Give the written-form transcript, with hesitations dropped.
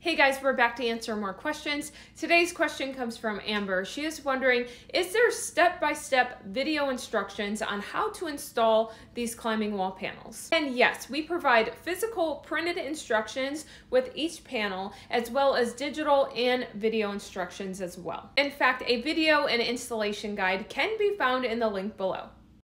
Hey guys, we're back to answer more questions. Today's question comes from Amber. She is wondering, is there step-by-step video instructions on how to install these climbing wall panels? And yes, we provide physical printed instructions with each panel, as well as digital and video instructions as well. In fact, a video and installation guide can be found in the link below.